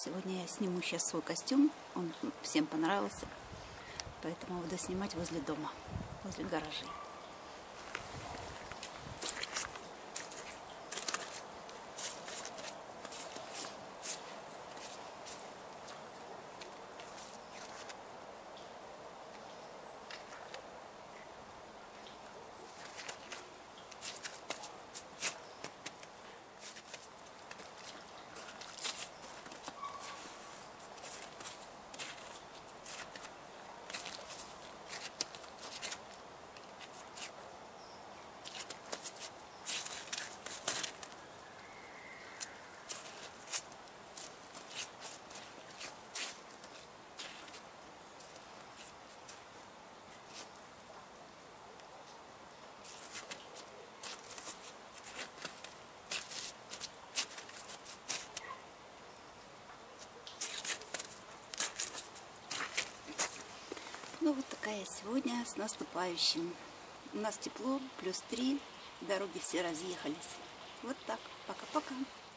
Сегодня я сниму сейчас свой костюм. Он всем понравился. Поэтому буду снимать возле дома, возле гаражей. Ну вот такая сегодня, с наступающим. У нас тепло, +3, дороги все разъехались. Вот так, пока-пока.